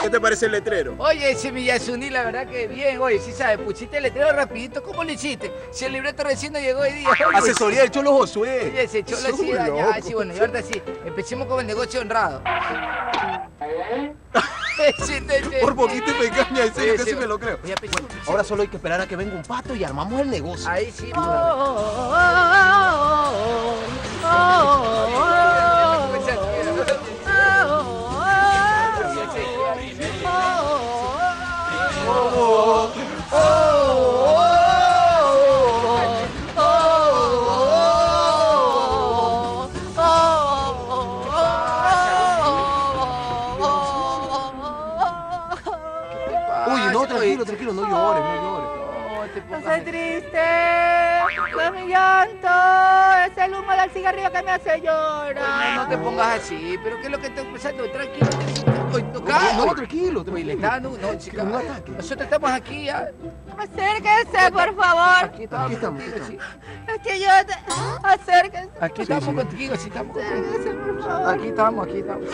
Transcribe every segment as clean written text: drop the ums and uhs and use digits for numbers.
¿Qué te parece el letrero? Oye, ese Miyazuni, la verdad que bien. Oye, sí sabes, pusiste el letrero rapidito. ¿Cómo lo hiciste? Si el libreto recién no llegó hoy día. Asesoría del Cholo Josué. Oye, ese Cholo así, ya, sí, bueno, y ahorita sí. Empecemos con el negocio honrado. Por poquito me caña, en serio, casi me lo creo. Oye, Bueno, ahora solo hay que esperar a que venga un pato y armamos el negocio. ahí sí. Oye, no, tranquilo, tranquilo, no llores, no llores. No soy triste, no es mi llanto, es el humo del cigarrillo que me hace llorar. No te pongas así, pero ¿qué es lo que está pasando? Tranquilo. Oye, No, tranquilo, Oye, le tranquilo. está dando, no, chica. Un ataque. Nosotros estamos aquí ya. Acérquense, por favor. Aquí estamos, estamos, contigo, sí. Es que yo... Acérquense. Aquí estamos contigo, sí estamos contigo. Acérquense, por favor. Aquí estamos, aquí estamos.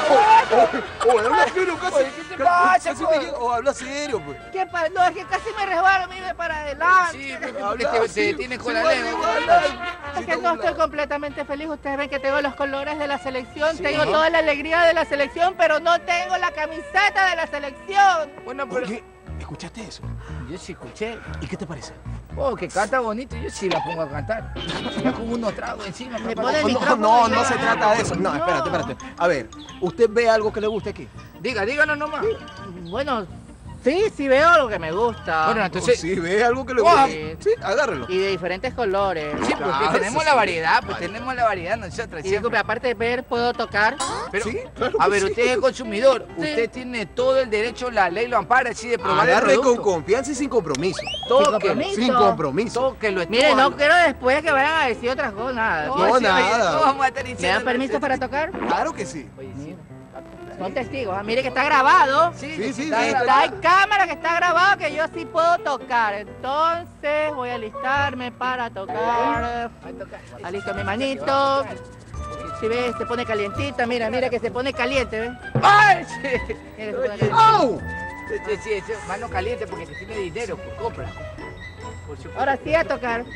Habla serio, casi. Oye, ¿qué te pasa, Casi pues? me llega. Habla serio, pues. ¿Qué pasa? No, es que casi me resbalo, me iba para adelante. Sí, porque Habla te así, tienes con se la va a lengua. resbalar. Es que no estoy completamente feliz. Ustedes ven que tengo los colores de la selección, Sí. tengo toda la alegría de la selección, pero no tengo la camiseta de la selección. Bueno, pero Oye, ¿escuchaste eso? yo sí escuché. ¿Y qué te parece? Oh, que canta bonito, yo sí la pongo a cantar. Ya con unos tragos encima. Me papá. pone el No, micrófono no ya. se trata de eso. No, espérate, espérate. A ver, ¿usted ve algo que le guste aquí? Díganos nomás. Bueno, sí veo lo que me gusta. Bueno, entonces... Sí, ve algo que le Guau. guste. Sí, agárrelo. Y de diferentes colores. Sí, porque Claro, tenemos sí, la sí. variedad, pues tenemos la variedad nosotros. Y disculpe, aparte de ver, ¿puedo tocar? Pero, Sí, claro a que ver, sí. usted es el consumidor, usted tiene todo el derecho, la ley lo ampara, así de probar el Agarre con producto. confianza y sin compromiso. Sin compromiso. Sin compromiso. Tóquelo, Mire, no estójalo. quiero después que vayan a decir otras cosas, nada. No, sí, oye, nada. no vamos a estar ¿Me diciendo... dan permiso para tocar? Claro que sí. Oye, sí. Son testigos. Mire que está grabado. Sí, sí, está sí. Está en cámara que está grabado que yo sí puedo tocar. Entonces voy a alistarme para tocar. Alisto mi manito. Si ves, se pone calientita. Mira que se pone caliente, ¿ves? ¡Ay! Sí. Mira que se pone caliente. ¡Au! Sí, mano caliente porque se tiene dinero, pues compra. Por supuesto. Ahora sí a tocar.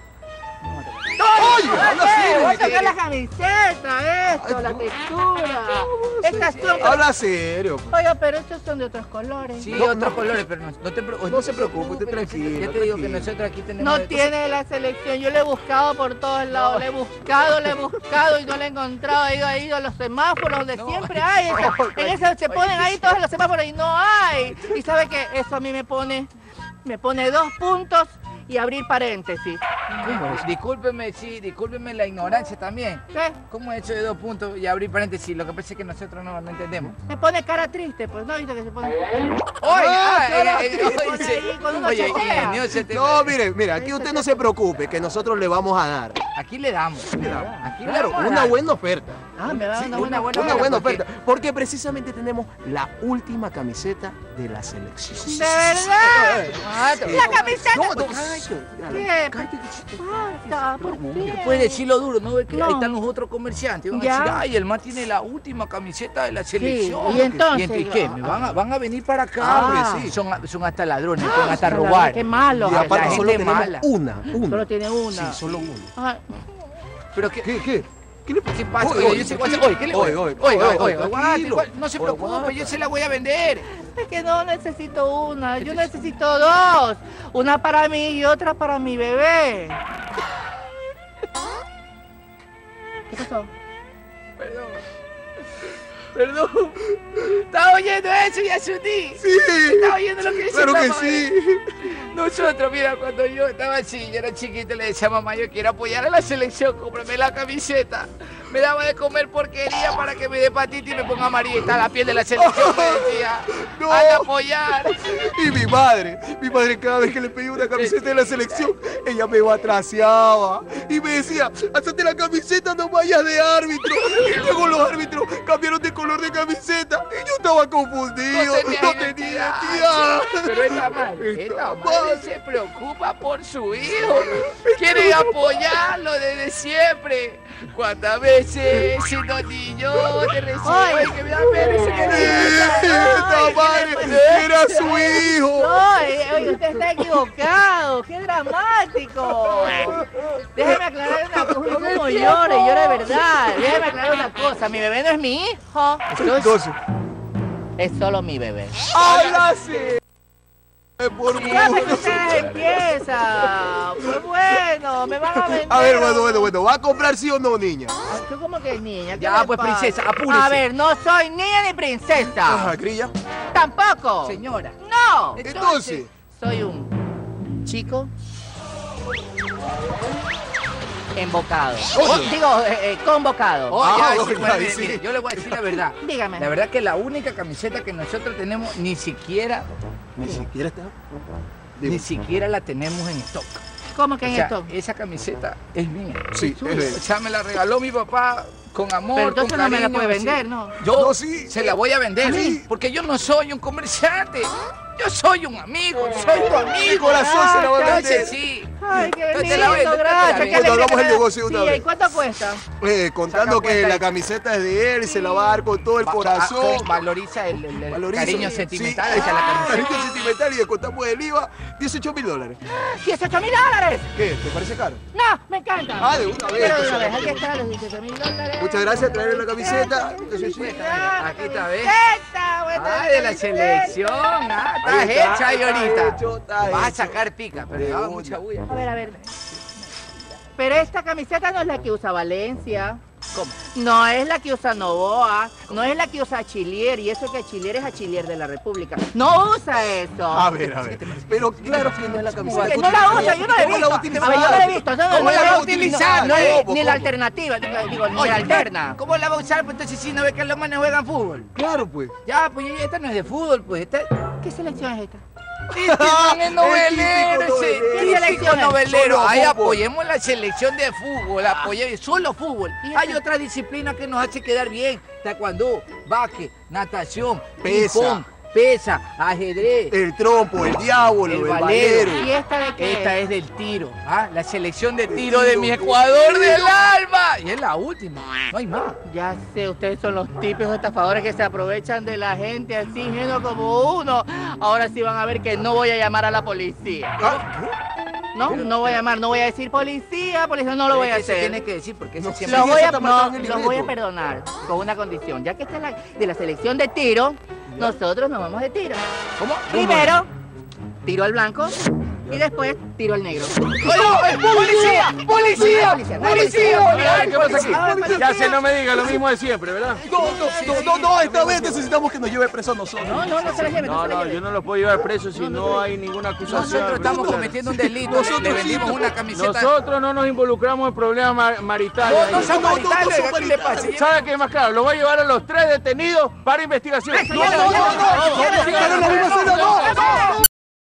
¡Oye! Habla Voy a serio. tocar la camiseta, esto, la textura. Estas son... Habla serio. Oiga, pero estos son de otros colores. Sí, No, otros no. colores, pero no, No se preocupe, usted tranquilo. Ya te digo que tranquilo. nosotros aquí tenemos... No de tiene la selección, yo le he buscado por todos lados, le he buscado y no le he encontrado. He ido a los semáforos donde No. siempre hay, en ese se ponen ahí todos los semáforos y no hay. Y sabe que eso a mí me pone 2 puntos y abrir paréntesis. ¿Cómo es? Discúlpeme la ignorancia también. ¿Qué? ¿Cómo he hecho de 2 puntos y abrir paréntesis? Lo que pasa es que nosotros no entendemos. Me pone cara triste, pues, ¿no? ¿Viste que se pone? Oye, ingenioso te... No, mire, aquí usted no se preocupe, que nosotros le vamos a dar. Aquí le damos. Aquí le Claro, vamos a una dar. buena oferta. Ah, me va a dar Sí, una buena una buena porque- oferta. Porque precisamente tenemos la última camiseta de la selección. ¿De verdad? La camiseta. No, ¿Qué? cállate. Basta, ¿por qué? Puedes decirlo duro, ¿no? Ves que No. ahí están los otros comerciantes. Van a Ya. decir, ay, el man tiene la última camiseta de la selección. ¿y entonces? ¿Y qué? Van a venir para acá. Ah. hombre, sí. Son hasta ladrones, pueden hasta robar. Qué malo. Y aparte la solo gente tenemos mala. una. Solo tiene una. Sí, solo una. Ah, Pero qué... ¿Qué le pasa? ¿Qué pasa? Oye, Oye, yo sé cuál es. Oye, ¿qué le oye, Oye, aguante, tranquilo. igual, no se preocupe, Aguanta. yo se la voy a vender. es que no necesito una, yo necesito 2. Una para mí y otra para mi bebé. ¿Qué pasó? Perdón. ¿Estaba oyendo eso, Yasuní? Sí, ¿Estaba oyendo lo que dice claro que mamá? sí. Nosotros, mira, cuando yo estaba así, yo era chiquito, le decía a mamá, yo quiero apoyar a la selección, cómprame la camiseta. Me daba de comer porquería para que me dé hepatitis y me ponga amarillita la piel de la selección, me decía. No. Anda a apoyar. Y mi madre cada vez que le pedía una camiseta de la selección, ella me batraceaba y me decía, hazte la camiseta, no vayas de árbitro. Y luego los árbitros cambiaron de color de camiseta y yo estaba confundido, no tenía identidad. Pero esta madre se preocupa por su hijo. Quiere apoyarlo desde siempre. ¿Cuántas veces siendo niño te recibo Ay. que me da pena ese que Esta usted está equivocado. ¡Qué dramático! Déjeme aclarar una cosa, como llore de verdad. Déjeme aclarar una cosa, mi bebé no es mi hijo. Entonces. Es solo mi bebé. ¡Habla sí! Por Ya, favor. pues ustedes empieza. Pues bueno, me van a vender. A ver, bueno. ¿Va a comprar sí o no, niña? ¿Tú como que niña? ¿Qué Ya, le pues, pasa? princesa, apúrese. A ver, no soy niña ni princesa. Ajá, Crilla. Tampoco. Señora. No. Entonces. Soy un chico embocado. Oye. Convocado. Oye, ahí sí. mire, yo le voy a decir la verdad. Dígame. La verdad que la única camiseta que nosotros tenemos ni siquiera la tenemos en stock. ¿Cómo que en O sea, esto? esa camiseta es mía. Sí, suya. es de él. O sea, me la regaló mi papá con amor, Pero entonces con no me la cariño, puede así. vender, ¿no? Yo No, sí. se la voy a vender, Sí. porque yo no soy un comerciante. Yo soy un amigo, soy tu amigo. Mi corazón se la va a vender. Entonces, sí. Ay, qué Entonces, lindo, te la vendo, gracias. te la qué vendo. alegría Hagamos que el me da. negocio una Sí, vez. ¿y cuánto cuesta? Contando Saca que cuenta la ahí. camiseta es de él, se la va a dar con todo el corazón. Valoriza el Valoriza. cariño sentimental Sí, hacia la camiseta. cariño sentimental y descontamos el IVA, $18.000. $18.000. ¿Qué? ¿Te parece caro? No, me encanta. Ah, de una vez. Pero de una vez, aquí están los $18.000. Muchas gracias, traerle la camiseta. Entonces, sí. Aquí está, ¿ves? Camiseta, De la selección. Estás hecha ahí ahorita. Está Vas a hecho. sacar pica, pero De le haga una. mucha bulla. A ver. Pero esta camiseta no es la que usa Valencia. ¿Cómo? No es la que usa Novoa, no es la que usa Achillier, y eso que Achillier es Achillier de la República. No usa eso. A ver. Pero claro que no es la camiseta. Que no la usa, yo no la he ¿Cómo visto. la va a A utilizar? ver, yo no la he visto. ¿Cómo la va a utilizar? No, ¿Cómo? ni la alternativa, digo, ni Oye, la alterna. ¿Cómo la va a usar? Pues entonces si no ve que los manes juegan fútbol. Claro, pues. Ya, pues esta no es de fútbol, pues esta ¿Qué selección es esta? Este man es novelero, El típico ese novelero. típico Selecciones. novelero. Solo Ahí fútbol. apoyemos la selección de fútbol, apoyemos solo fútbol. ¿Y Hay este? otra disciplina que nos hace quedar bien: taekwondo, básquet, natación, Pesa. ping-pong, pesa, ajedrez, El trompo, el diablo, el valero. valero. ¿Y esta de qué? Esta es del tiro, la selección de De tiro de tiro, mi de Ecuador tiro. del alma. Y es la última, no hay más. Ya sé, ustedes son los típicos estafadores que se aprovechan de la gente así, ingenuo como uno. Ahora sí van a ver que no voy a llamar a la policía. No voy a llamar, no voy a decir policía, no lo voy a Eso hacer. tiene que decir porque eso No, siempre... Los voy, eso a, está marcado no, en el los voy a libreto. perdonar con una condición. Ya que esta es de la selección de tiro, nosotros nos vamos de tiro. ¿Cómo? Primero, tiro al blanco y después tiro al negro. ¡Oye, policía! ¡Policía! Ay, ¿qué pasa aquí? Policía. Ya se no me diga lo mismo de siempre, ¿verdad? No, esta vez necesitamos que nos lleve preso a nosotros. No se la lleve, no No, se la no, lleve. yo no los puedo llevar presos si no hay ninguna acusación. Nosotros estamos cometiendo un delito. Le vendimos una camiseta. Nosotros no nos involucramos en problemas maritales. No son No, no, maritales, no son ¿qué le pasa? maritales. ¿Sabe qué es más claro? Lo voy a llevar a los 3 detenidos para investigación. Eso, ya lo- ya lo- ya lo- Pero lo mismo se lo- no.